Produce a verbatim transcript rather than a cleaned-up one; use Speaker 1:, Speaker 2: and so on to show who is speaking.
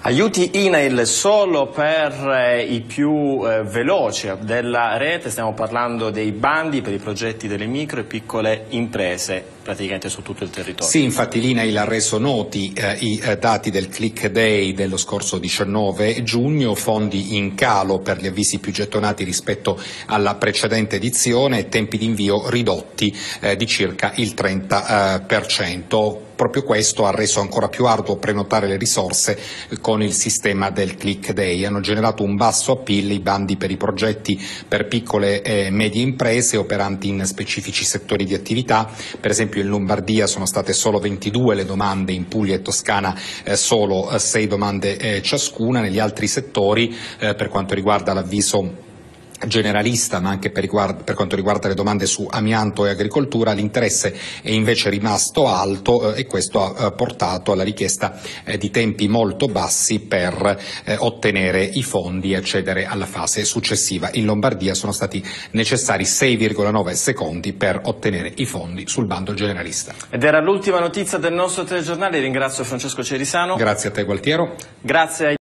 Speaker 1: Aiuti I N A I L solo per eh, i più eh, veloci della rete, stiamo parlando dei bandi per i progetti delle micro e piccole imprese, praticamente su tutto il territorio.
Speaker 2: Sì, infatti l'I N A I L ha reso noti eh, i eh, dati del Click Day dello scorso diciannove giugno, fondi in calo per gli avvisi più gettonati rispetto alla precedente edizione e tempi di invio ridotti eh, di circa il trenta per cento. Proprio questo ha reso ancora più arduo prenotare le risorse con il sistema del Click Day. Hanno generato un basso appeal i bandi per i progetti per piccole e medie imprese operanti in specifici settori di attività. Per esempio in Lombardia sono state solo ventidue le domande, in Puglia e Toscana eh, solo eh, sei domande eh, ciascuna. Negli altri settori, eh, per quanto riguarda l'avviso generalista, ma anche per, riguarda, per quanto riguarda le domande su amianto e agricoltura, l'interesse è invece rimasto alto eh, e questo ha eh, portato alla richiesta eh, di tempi molto bassi per eh, ottenere i fondi e accedere alla fase successiva. In Lombardia sono stati necessari sei virgola nove secondi per ottenere i fondi sul bando generalista.
Speaker 1: Ed era l'ultima notizia del nostro telegiornale, ringrazio Francesco Cerisano.
Speaker 2: Grazie a te Gualtiero.
Speaker 1: Grazie ai